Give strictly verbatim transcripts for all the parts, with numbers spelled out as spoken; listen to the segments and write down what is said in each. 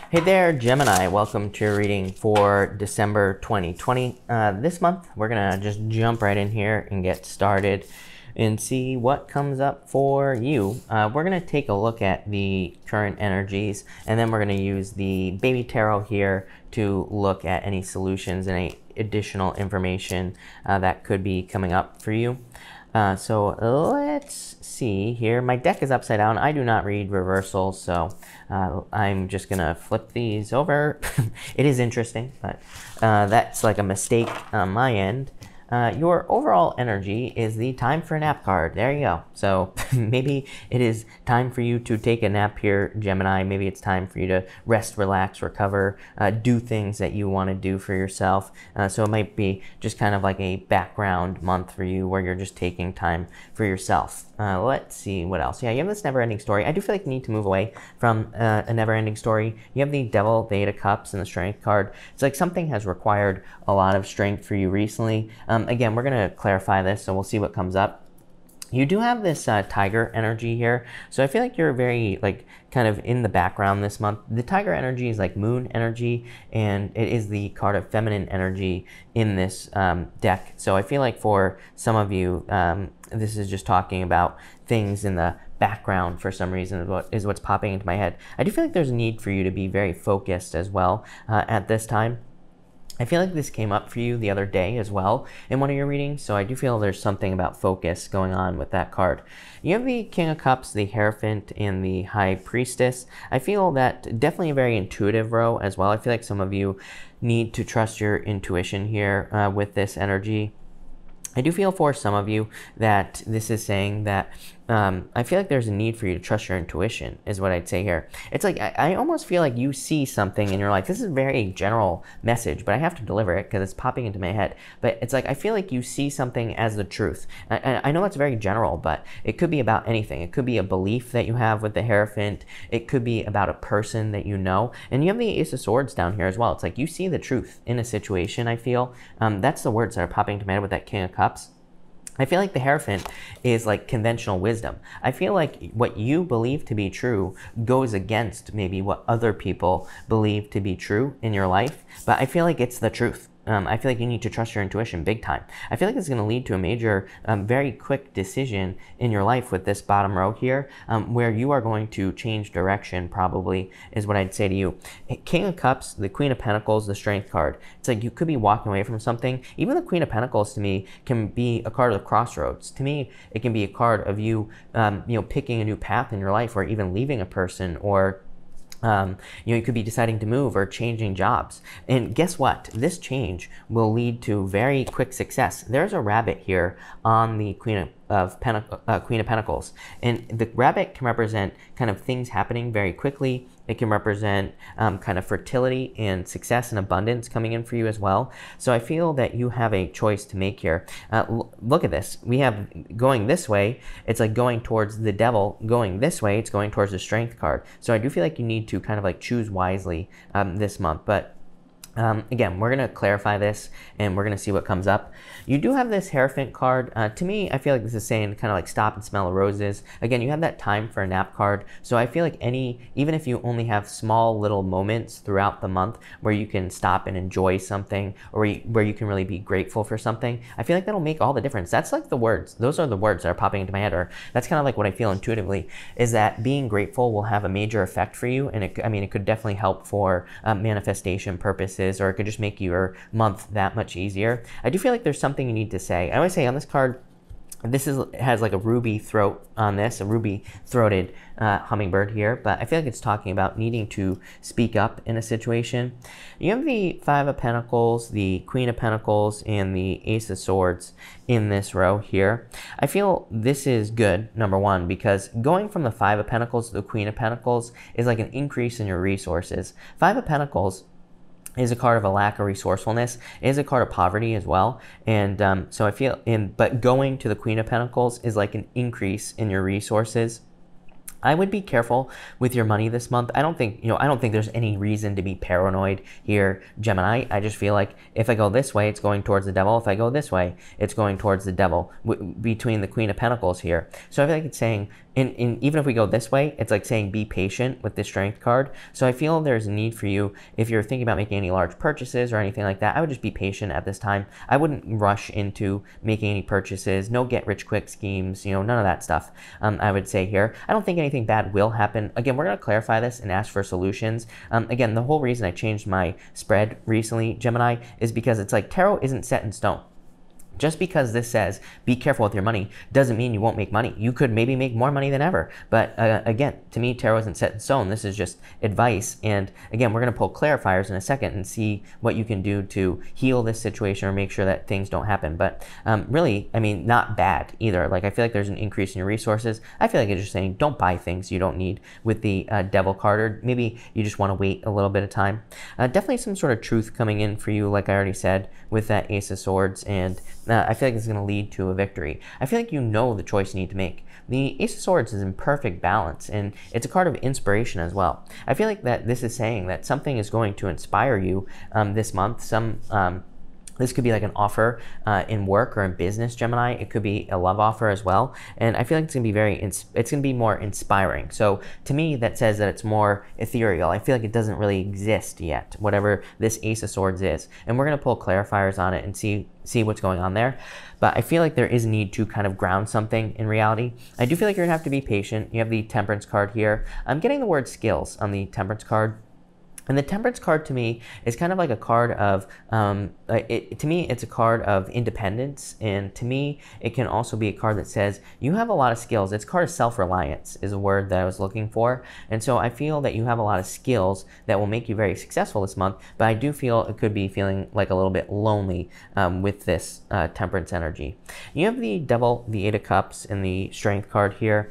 Hey there, Gemini. Welcome to your reading for December twenty twenty. Uh, this month, we're going to just jump right in here and get started and see what comes up for you. Uh, we're going to take a look at the current energies, and then we're going to use the baby tarot here to look at any solutions and any additional information uh, that could be coming up for you. Uh, so let's see here. My deck is upside down. I do not read reversals, so uh, I'm just gonna flip these over. It is interesting, but uh, that's like a mistake on my end. Uh, your overall energy is the time for a nap card. There you go. So maybe it is time for you to take a nap here, Gemini. Maybe it's time for you to rest, relax, recover, uh, do things that you want to do for yourself. Uh, so it might be just kind of like a background month for you where you're just taking time for yourself. Uh, let's see what else. Yeah, you have this never-ending story. I do feel like you need to move away from uh, a never-ending story. You have the Devil, the Eight of Cups, and the Strength card. It's like something has required a lot of strength for you recently. Um, again, we're going to clarify this, so we'll see what comes up. You do have this uh, tiger energy here, so I feel like you're very like kind of in the background this month. The tiger energy is like moon energy, and it is the card of feminine energy in this um, deck. So I feel like for some of you, um, this is just talking about things in the background for some reason is, what, is what's popping into my head. I do feel like there's a need for you to be very focused as well uh, at this time. I feel like this came up for you the other day as well in one of your readings, so I do feel there's something about focus going on with that card. You have the King of Cups, the Hierophant, and the High Priestess. I feel that definitely a very intuitive row as well. I feel like some of you need to trust your intuition here uh, with this energy. I do feel for some of you that this is saying that um, I feel like there's a need for you to trust your intuition is what I'd say here. It's like I, I almost feel like you see something and you're like, this is a very general message, but I have to deliver it because it's popping into my head. But it's like I feel like you see something as the truth. I, I know it's very general, but it could be about anything. It could be a belief that you have with the Hierophant. It could be about a person that you know. And you have the Ace of Swords down here as well. It's like you see the truth in a situation, I feel. Um, that's the words that are popping into my head with that King of Cups. I feel like the Hierophant is like conventional wisdom. I feel like what you believe to be true goes against maybe what other people believe to be true in your life, but I feel like it's the truth. Um, I feel like you need to trust your intuition big time. I feel like it's going to lead to a major, um, very quick decision in your life with this bottom row here, um, where you are going to change direction probably is what I'd say to you. King of Cups, the Queen of Pentacles, the Strength card. It's like you could be walking away from something. Even the Queen of Pentacles to me can be a card of the crossroads. To me, it can be a card of you, um, you know, picking a new path in your life or even leaving a person or Um, you know, you could be deciding to move or changing jobs. And guess what? This change will lead to very quick success. There's a rabbit here on the Queen of, of, Pentac uh, Queen of Pentacles. And the rabbit can represent kind of things happening very quickly. It can represent um, kind of fertility and success and abundance coming in for you as well. So I feel that you have a choice to make here. Uh, look at this. We have going this way. It's like going towards the devil. Going this way, it's going towards the Strength card. So I do feel like you need to kind of like choose wisely um, this month. But Um, again, we're going to clarify this and we're going to see what comes up. You do have this Hierophant card. Uh, to me, I feel like this is saying kind of like stop and smell the roses. Again, you have that time for a nap card. So I feel like any, even if you only have small little moments throughout the month where you can stop and enjoy something or where you, where you can really be grateful for something, I feel like that'll make all the difference. That's like the words. Those are the words that are popping into my head, or that's kind of like what I feel intuitively, is that being grateful will have a major effect for you. And it, I mean, it could definitely help for uh, manifestation purposes, or it could just make your month that much easier. I do feel like there's something you need to say. I always say on this card, this is has like a ruby throat on this, a ruby throated uh, hummingbird here, but I feel like it's talking about needing to speak up in a situation. You have the Five of Pentacles, the Queen of Pentacles, and the Ace of Swords in this row here. I feel this is good, number one, because going from the Five of Pentacles to the Queen of Pentacles is like an increase in your resources. Five of Pentacles is a card of a lack of resourcefulness. It is a card of poverty as well. And um, so I feel, in, but going to the Queen of Pentacles is like an increase in your resources. I would be careful with your money this month. I don't think, you know, I don't think there's any reason to be paranoid here, Gemini. I just feel like if I go this way, it's going towards the devil. If I go this way, it's going towards the devil w between the Queen of Pentacles here. So I feel like it's saying, And, and even if we go this way, it's like saying be patient with the strength card. So I feel there's a need for you, if you're thinking about making any large purchases or anything like that, I would just be patient at this time. I wouldn't rush into making any purchases, no get rich quick schemes, you know, none of that stuff. Um, I would say here, I don't think anything bad will happen. Again, we're going to clarify this and ask for solutions. Um, again, the whole reason I changed my spread recently, Gemini, is because it's like tarot isn't set in stone. Just because this says be careful with your money doesn't mean you won't make money. You could maybe make more money than ever. But uh, again, to me, tarot isn't set in stone. This is just advice. And again, we're going to pull clarifiers in a second and see what you can do to heal this situation or make sure that things don't happen. But um, really, I mean, not bad either. Like, I feel like there's an increase in your resources. I feel like it's just saying don't buy things you don't need with the uh, devil card, or maybe you just want to wait a little bit of time. Uh, definitely some sort of truth coming in for you, like I already said, with that Ace of Swords. And Uh, I feel like this is going to lead to a victory. I feel like you know the choice you need to make. The Ace of Swords is in perfect balance, and it's a card of inspiration as well. I feel like that this is saying that something is going to inspire you um, this month. Some um, This could be like an offer uh, in work or in business, Gemini. It could be a love offer as well. And I feel like it's gonna be very, it's gonna be more inspiring. So to me, that says that it's more ethereal. I feel like it doesn't really exist yet, whatever this Ace of Swords is. And we're gonna pull clarifiers on it and see see what's going on there. But I feel like there is a need to kind of ground something in reality. I do feel like you're gonna have to be patient. You have the Temperance card here. I'm getting the word skills on the Temperance card. And the Temperance card to me is kind of like a card of, um, it, to me, it's a card of independence. And to me, it can also be a card that says you have a lot of skills. It's a card of self-reliance is a word that I was looking for. And so I feel that you have a lot of skills that will make you very successful this month. But I do feel it could be feeling like a little bit lonely um, with this uh, Temperance energy. You have the Devil, the Eight of Cups, and the Strength card here.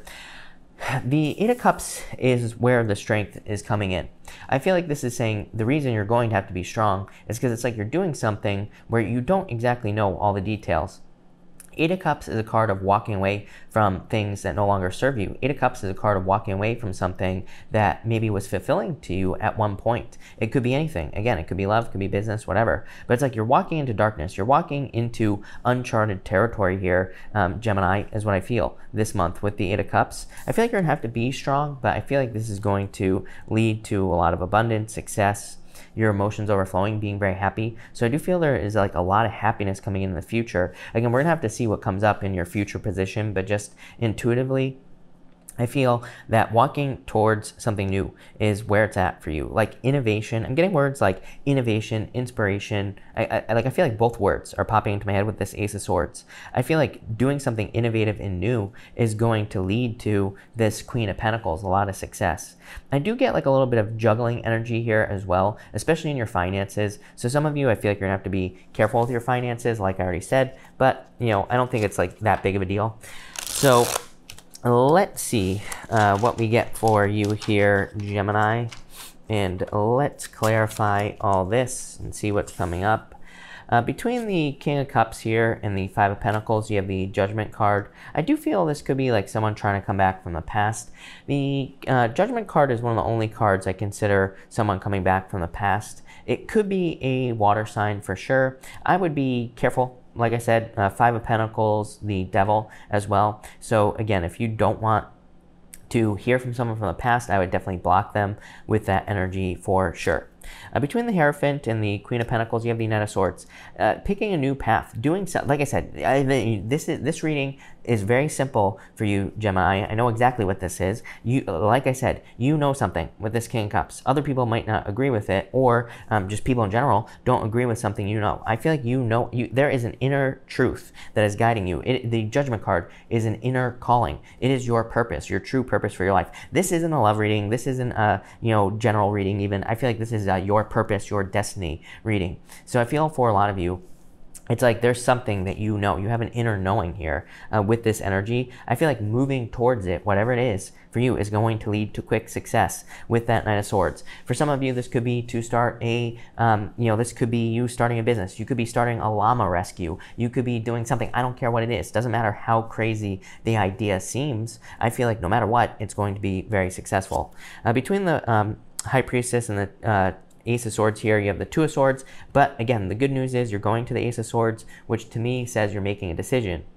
The Eight of Cups is where the strength is coming in. I feel like this is saying the reason you're going to have to be strong is because it's like you're doing something where you don't exactly know all the details. Eight of Cups is a card of walking away from things that no longer serve you. Eight of Cups is a card of walking away from something that maybe was fulfilling to you at one point. It could be anything. Again, it could be love, it could be business, whatever. But it's like you're walking into darkness. You're walking into uncharted territory here, um, Gemini, is what I feel this month with the Eight of Cups. I feel like you're going to have to be strong, but I feel like this is going to lead to a lot of abundance, success, your emotions overflowing, being very happy. So I do feel there is like a lot of happiness coming in the future. Again, we're gonna have to see what comes up in your future position, but just intuitively, I feel that walking towards something new is where it's at for you. Like innovation, I'm getting words like innovation, inspiration. I, I like I feel like both words are popping into my head with this Ace of Swords. I feel like doing something innovative and new is going to lead to this Queen of Pentacles, a lot of success. I do get like a little bit of juggling energy here as well, especially in your finances. So some of you, I feel like you're gonna have to be careful with your finances, like I already said, but you know, I don't think it's like that big of a deal. So let's see uh, what we get for you here, Gemini, and let's clarify all this and see what's coming up. Uh, between the King of Cups here and the Five of Pentacles, you have the Judgment card. I do feel this could be like someone trying to come back from the past. The uh, Judgment card is one of the only cards I consider someone coming back from the past. It could be a water sign for sure. I would be careful. Like I said, uh, Five of Pentacles, the Devil as well. So again, if you don't want to hear from someone from the past, I would definitely block them with that energy for sure. Uh, between the Hierophant and the Queen of Pentacles, you have the Knight of Swords. Uh, picking a new path, doing so, like I said, I, this is this reading is very simple for you, Gemini. I know exactly what this is. You, like I said, you know something with this King of Cups. Other people might not agree with it, or um, just people in general don't agree with something you know. I feel like you know, you, there is an inner truth that is guiding you. It, the Judgment card is an inner calling. It is your purpose, your true purpose for your life. This isn't a love reading. This isn't a you know general reading even. I feel like this is a your purpose, your destiny reading. So I feel for a lot of you, it's like there's something that you know. You have an inner knowing here uh, with this energy. I feel like moving towards it, whatever it is for you, is going to lead to quick success with that Knight of Swords. For some of you, this could be to start a, um, you know, this could be you starting a business. You could be starting a llama rescue. You could be doing something. I don't care what it is. Doesn't matter how crazy the idea seems. I feel like no matter what, it's going to be very successful. Uh, between the um, High Priestess and the uh, Ace of Swords here, you have the Two of Swords, but again, the good news is you're going to the Ace of Swords, which to me says you're making a decision.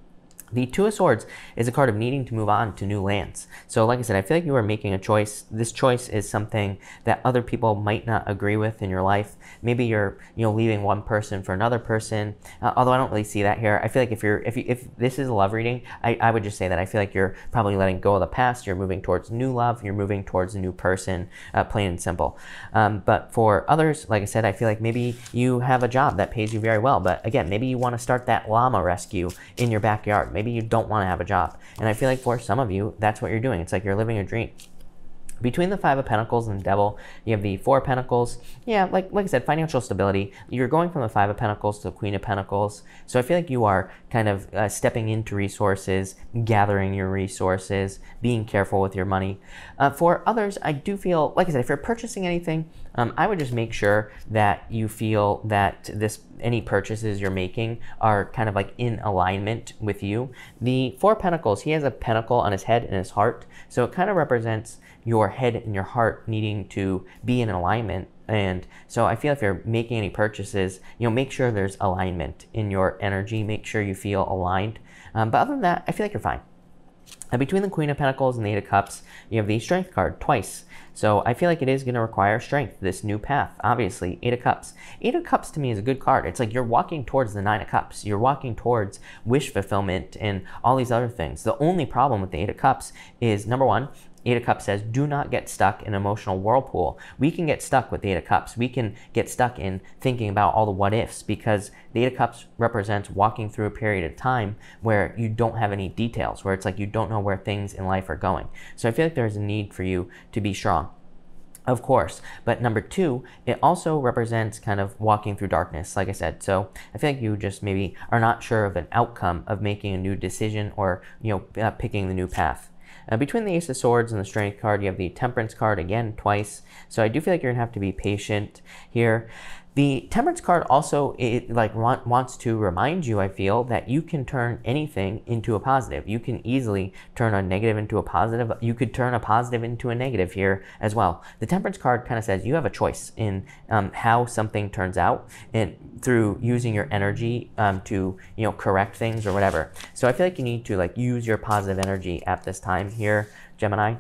The Two of Swords is a card of needing to move on to new lands. So like I said, I feel like you are making a choice. This choice is something that other people might not agree with in your life. Maybe you're, you know, leaving one person for another person. Uh, although I don't really see that here. I feel like if you're, if you, if this is a love reading, I, I would just say that I feel like you're probably letting go of the past. You're moving towards new love. You're moving towards a new person, uh, plain and simple. Um, but for others, like I said, I feel like maybe you have a job that pays you very well. But again, maybe you want to start that llama rescue in your backyard. Maybe you don't want to have a job. And I feel like for some of you, that's what you're doing. It's like you're living a dream. Between the Five of Pentacles and the Devil, you have the Four of Pentacles. Yeah, like like I said, financial stability. You're going from the Five of Pentacles to the Queen of Pentacles. So I feel like you are kind of uh, stepping into resources, gathering your resources, being careful with your money. Uh, for others, I do feel, like I said, if you're purchasing anything, um, I would just make sure that you feel that this any purchases you're making are kind of like in alignment with you. The Four of Pentacles, he has a pentacle on his head and his heart. So it kind of represents your head and your heart needing to be in alignment. And so I feel if you're making any purchases, you know, make sure there's alignment in your energy. Make sure you feel aligned. Um, but other than that, I feel like you're fine. Uh, between the Queen of Pentacles and the Eight of Cups, you have the Strength card twice. So I feel like it is going to require strength, this new path. Obviously, Eight of Cups. Eight of Cups to me is a good card. It's like you're walking towards the Nine of Cups. You're walking towards wish fulfillment and all these other things. The only problem with the Eight of Cups is, number one, Eight of Cups says, do not get stuck in an emotional whirlpool. We can get stuck with the Eight of Cups. We can get stuck in thinking about all the what ifs, because the Eight of Cups represents walking through a period of time where you don't have any details, where it's like you don't know where things in life are going. So I feel like there's a need for you to be strong. Of course, but number two, it also represents kind of walking through darkness, like I said. So I feel like you just maybe are not sure of an outcome of making a new decision or, you know, uh, picking the new path. Uh, between the Ace of Swords and the Strength card, you have the Temperance card again twice. So I do feel like you're gonna have to be patient here. The Temperance card also, it like want, wants to remind you, I feel, that you can turn anything into a positive. You can easily turn a negative into a positive. You could turn a positive into a negative here as well. The Temperance card kind of says you have a choice in um, how something turns out, and through using your energy um, to, you know, correct things or whatever. So I feel like you need to like use your positive energy at this time here, Gemini.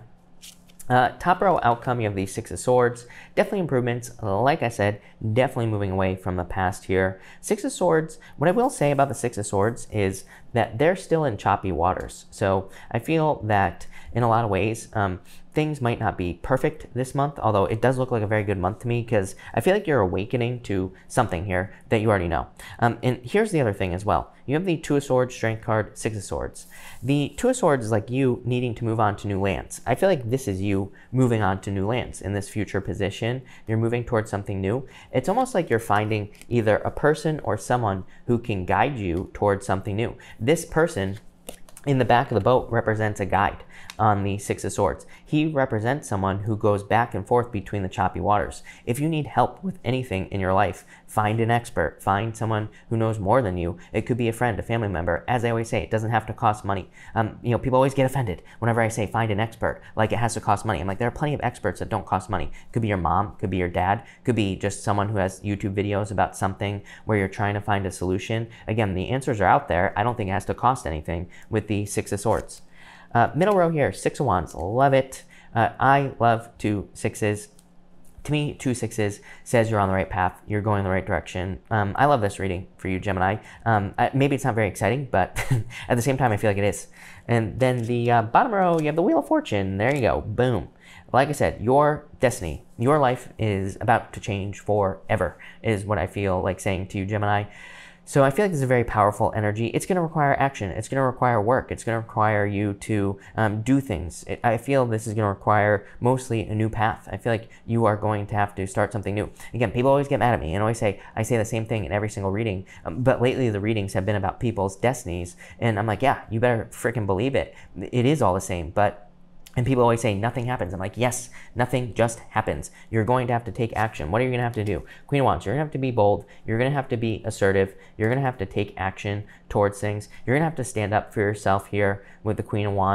Uh, top row outcome, you have the Six of Swords. Definitely improvements. Like I said, definitely moving away from the past here. Six of Swords, what I will say about the Six of Swords is that they're still in choppy waters. So I feel that in a lot of ways, um, things might not be perfect this month, although it does look like a very good month to me, because I feel like you're awakening to something here that you already know. Um, and here's the other thing as well. You have the Two of Swords, Strength card, Six of Swords. The Two of Swords is like you needing to move on to new lands. I feel like this is you moving on to new lands in this future position. You're moving towards something new. It's almost like you're finding either a person or someone who can guide you towards something new. This person in the back of the boat represents a guide on the Six of Swords. He represents someone who goes back and forth between the choppy waters. If you need help with anything in your life, find an expert, find someone who knows more than you. It could be a friend, a family member. As I always say, it doesn't have to cost money. Um, you know, people always get offended whenever I say find an expert, like it has to cost money. I'm like, there are plenty of experts that don't cost money. It could be your mom, could be your dad, could be just someone who has YouTube videos about something where you're trying to find a solution. Again, the answers are out there. I don't think it has to cost anything with the Six of Swords. Uh, middle row here, Six of Wands, love it. Uh, I love two sixes. To me, two sixes says you're on the right path. You're going in the right direction. Um, I love this reading for you, Gemini. Um, I, maybe it's not very exciting, but at the same time, I feel like it is. And then the uh, bottom row, you have the Wheel of Fortune. There you go. Boom. Like I said, your destiny, your life is about to change forever, is what I feel like saying to you, Gemini. So I feel like this is a very powerful energy. It's going to require action. It's going to require work. It's going to require you to um, do things. It, I feel this is going to require mostly a new path. I feel like you are going to have to start something new. Again, people always get mad at me and always say, I say the same thing in every single reading. Um, but lately the readings have been about people's destinies. And I'm like, yeah, you better freaking believe it. It is all the same. But And people always say nothing happens. I'm like, yes, nothing just happens. You're going to have to take action. What are you going to have to do? Queen of Wands, you're going to have to be bold. You're going to have to be assertive. You're going to have to take action towards things. You're going to have to stand up for yourself here with the Queen of Wands.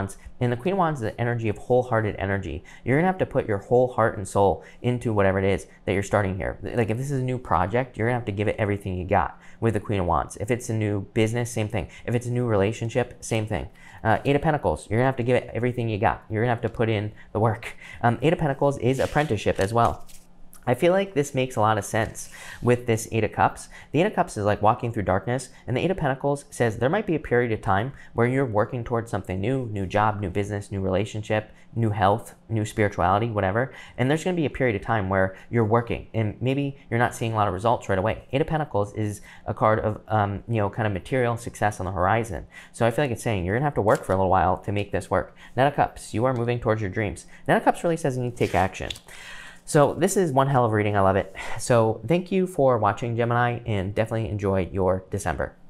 And the Queen of Wands is the energy of wholehearted energy. You're going to have to put your whole heart and soul into whatever it is that you're starting here. Like if this is a new project, you're going to have to give it everything you got with the Queen of Wands. If it's a new business, same thing. If it's a new relationship, same thing. Uh, Eight of Pentacles, you're going to have to give it everything you got. You're going to have to put in the work. Um, Eight of Pentacles is apprenticeship as well. I feel like this makes a lot of sense with this Eight of Cups. The Eight of Cups is like walking through darkness, and the Eight of Pentacles says there might be a period of time where you're working towards something new, new job, new business, new relationship, new health, new spirituality, whatever. And there's going to be a period of time where you're working, and maybe you're not seeing a lot of results right away. Eight of Pentacles is a card of, um, you know, kind of material success on the horizon. So I feel like it's saying you're going to have to work for a little while to make this work. Knight of Cups, you are moving towards your dreams. Knight of Cups really says you need to take action. So this is one hell of a reading. I love it. So thank you for watching, Gemini, and definitely enjoy your December.